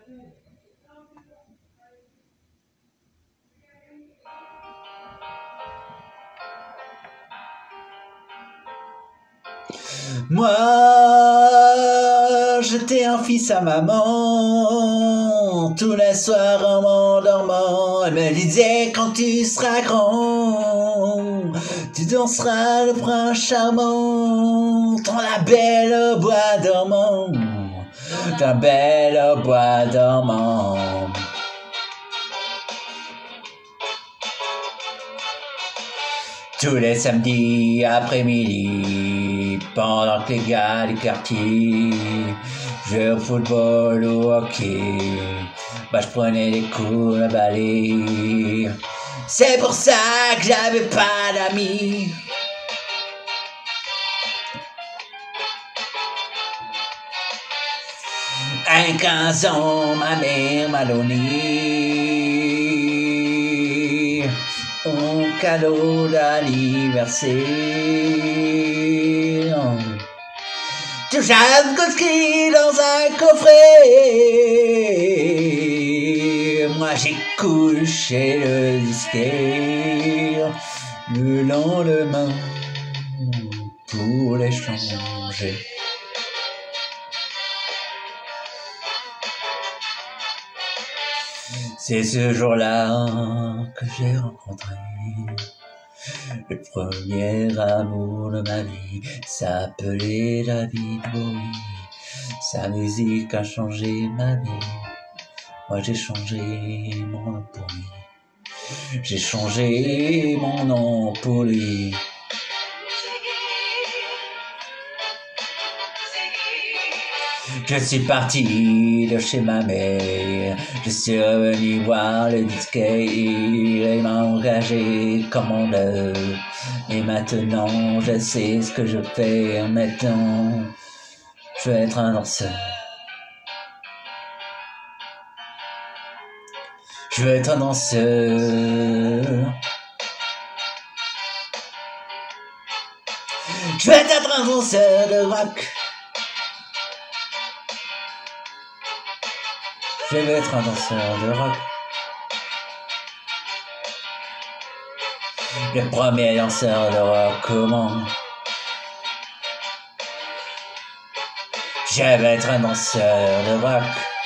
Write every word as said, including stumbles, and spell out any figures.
Moi, j'étais un fils à maman. Tous les soirs en m'endormant, elle me disait quand tu seras grand, tu danseras le prince charmant dans la belle au bois dormant, dans la belle au bois dormant. Tous les samedis après-midi, pendant que les gars du quartier jouaient au football ou au hockey, bah je prenais des coups à balai. C'est pour ça que j'avais pas d'amis. À quinze ans, ma mère m'a donné un cadeau d'anniversaire. Tout j'aime conscrit dans un coffret. Moi j'ai couché le disquaire le lendemain pour l'échanger. C'est ce jour-là que j'ai rencontré le premier amour de ma vie, s'appelait David Bowie. Sa musique a changé ma vie. Moi j'ai changé mon nom pour lui. J'ai changé mon nom pour lui. Je suis parti de chez ma mère, je suis revenu voir le disquaire, il m'a engagé commandeur. Et maintenant je sais ce que je fais, maintenant je vais être un danseur. Je veux être un danseur. Je veux être un danseur de rock. Je veux être un danseur de rock. Le premier danseur de rock, comment? Je veux être un danseur de rock.